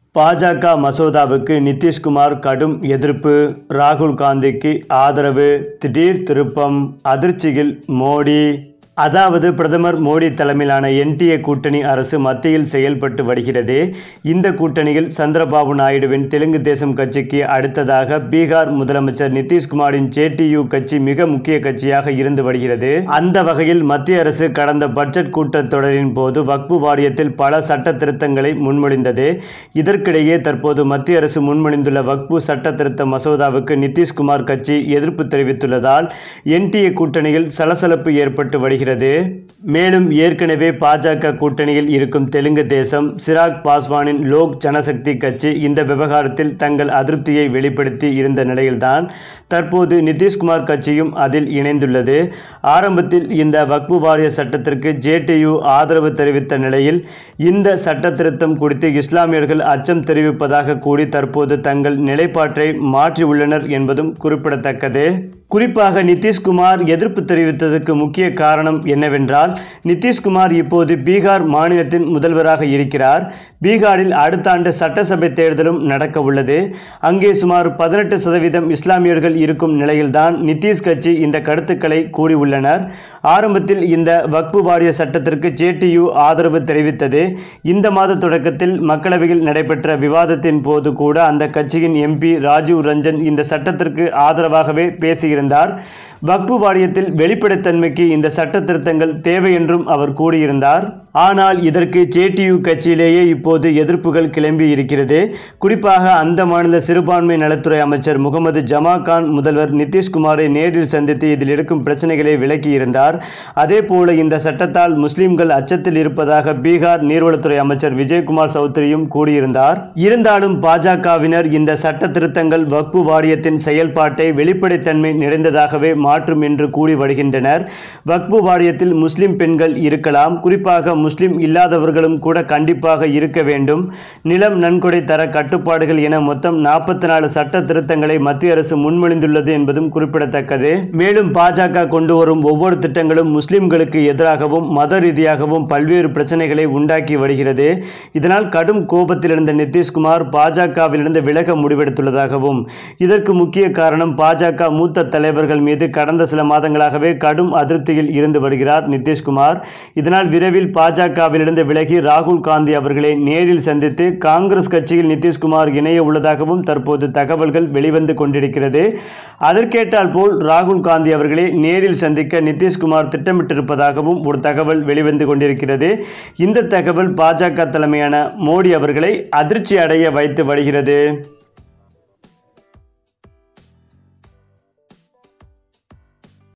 பாஜக மசோதாவுக்கு நிதிஷ்குமார் கடும் எதிர்ப்பு, ராகுல் காந்திக்கு ஆதரவு, திடீர் திருப்பம், அதிர்ச்சியில் மோடி. அதாவது பிரதமர் மோடி தலைமையிலான என்டிஏ கூட்டணி அரசு மத்தியில் செயல்பட்டு வருகிறது. இந்த கூட்டணியில் சந்திரபாபு நாயுடுவின் தெலுங்கு தேசம் கட்சிக்கு அடுத்ததாக பீகார் முதலமைச்சர் நிதிஷ்குமாரின் ஜேடியு கட்சி மிக முக்கிய கட்சியாக இருந்து வருகிறது. அந்த வகையில் மத்திய அரசு கடந்த பட்ஜெட் கூட்டத்தொடரின் போது வக்பு வாரியத்தில் பல சட்ட திருத்தங்களை முன்மொழிந்தது. இதற்கிடையே தற்போது மத்திய அரசு முன்மொழிந்துள்ள வக்பு சட்ட திருத்த மசோதாவுக்கு நிதிஷ்குமார் கட்சி எதிர்ப்பு தெரிவித்துள்ளதால் என்டிஏ கூட்டணியில் சலசலப்பு ஏற்பட்டு வருகிறது. மேலும் ஏற்கனவே பாஜக கூட்டணியில் இருக்கும் தெலுங்கு தேசம், சிராக் பாஸ்வானின் லோக் ஜனசக்தி கட்சி இந்த விவகாரத்தில் தங்கள் அதிருப்தியை வெளிப்படுத்தி இருந்த நிலையில்தான் தற்போது நிதிஷ்குமார் கட்சியும் அதில் இணைந்துள்ளது. ஆரம்பத்தில் இந்த வக்பு வாரிய சட்டத்திற்கு ஜேடியு ஆதரவு தெரிவித்த நிலையில் இந்த சட்ட திருத்தம் குறித்து இஸ்லாமியர்கள் அச்சம் தெரிவிப்பதாக கூறி தற்போது தங்கள் நிலைப்பாட்டை மாற்றியுள்ளனர் என்பதும் குறிப்பிடத்தக்கது. குறிப்பாக நிதிஷ்குமார் எதிர்ப்பு தெரிவித்ததற்கு முக்கிய காரணம் என்னவென்றால், நிதிஷ்குமார் இப்போது பீகார் மாநிலத்தின் முதல்வராக இருக்கிறார். பீகாரில் அடுத்த ஆண்டு சட்டசபை தேர்தலும் நடக்க உள்ளது. அங்கே சுமார் 18% இஸ்லாமியர்கள் இருக்கும் நிலையில்தான் நிதிஷ் கட்சி இந்த கருத்துக்களை கூறியுள்ளனர். ஆரம்பத்தில் இந்த வக்பு வாரிய சட்டத்திற்கு ஜேடியு ஆதரவு தெரிவித்தது. இந்த மாத தொடக்கத்தில் மக்களவையில் நடைபெற்ற விவாதத்தின் போது கூட அந்த கட்சியின் எம்பி ராஜீவ் ரஞ்சன் இந்த சட்டத்திற்கு ஆதரவாகவே பேசியிருந்தார். வக்பு வாரியத்தில் வெளிப்படைத்தன்மைக்கு இந்த சட்ட திருத்தங்கள் தேவை என்றும் அவர் கூறியிருந்தார். ஆனால் இதற்கு ஜேடியு கட்சியிலேயே இப்போது எதிர்ப்புகள் கிளம்பி இருக்கிறது. குறிப்பாக அந்த மாநில சிறுபான்மை நலத்துறை அமைச்சர் முகமது ஜமா கான் முதல்வர் நிதிஷ்குமாரை நேரில் சந்தித்து இதில் இருக்கும் பிரச்சனைகளை விளக்கியிருந்தார். அதேபோல இந்த சட்டத்தால் முஸ்லிம்கள் அச்சத்தில் இருப்பதாக பீகார் நீர்வளத்துறை அமைச்சர் விஜயகுமார் சௌத்ரியும் கூறியிருந்தார். இருந்தாலும் பாஜகவினர் இந்த சட்ட திருத்தங்கள் வக்பு வாரியத்தின் செயல்பாட்டை வெளிப்படைத்தன்மை நிறைந்ததாகவே மாற்றும் என்று கூறி வருகின்றனர். வக்பு வாரியத்தில் முஸ்லிம் பெண்கள் இருக்கலாம், குறிப்பாக முஸ்லிம் இல்லாதவர்களும் கூட கண்டிப்பாக இருக்க வேண்டும். நிலம் நன்கொடை தர கட்டுப்பாடுகள் என மொத்தம் 44 சட்ட திருத்தங்களை மத்திய அரசு முன்மொழிந்துள்ளது என்பதும் குறிப்பிடத்தக்கது. மேலும் பாஜக கொண்டு வரும் ஒவ்வொரு திட்டங்களும் முஸ்லிம்களுக்கு எதிராகவும் மத ரீதியாகவும் பல்வேறு பிரச்சனைகளை உண்டாக்கி வருகிறது. இதனால் கடும் கோபத்தில் இருந்த நிதிஷ்குமார் பாஜகவிலிருந்து விலக முடிவெடுத்துள்ளதாகவும், இதற்கு முக்கிய காரணம் பாஜக மூத்த தலைவர்கள் மீது கடந்த சில மாதங்களாகவே கடும் அதிருப்தியில் இருந்து வருகிறார் நிதிஷ்குமார். இதனால் விரைவில் பாஜகவிலிருந்து விலகி ராகுல் காந்தி அவர்களை நேரில் சந்தித்து காங்கிரஸ் கட்சியில் நிதிஷ்குமார் இணைய உள்ளதாகவும் தற்போது தகவல்கள் வெளிவந்து கொண்டிருக்கிறது. அதற்கேற்றால் போல் ராகுல் காந்தி அவர்களை நேரில் சந்திக்க நிதிஷ்குமார் திட்டமிட்டிருப்பதாகவும் ஒரு தகவல் வெளிவந்து கொண்டிருக்கிறது. இந்த தகவல் பாஜக தலைமையான மோடி அவர்களை அதிர்ச்சி அடைய வைத்து வருகிறது.